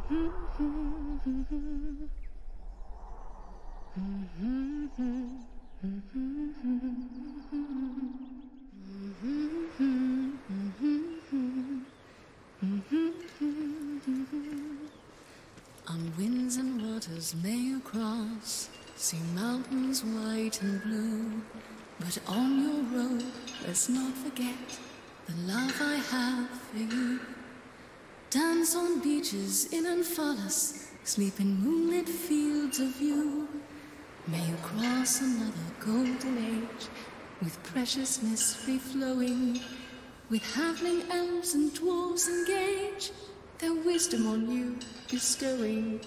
On winds and waters may you cross, see mountains white and blue, but on your road let's not forget the love I have for you. Dance on beaches in and us, sleep in moonlit fields of view. May you cross another golden age, with precious mystery flowing, with halfling elves and dwarves engage, their wisdom on you bestowing.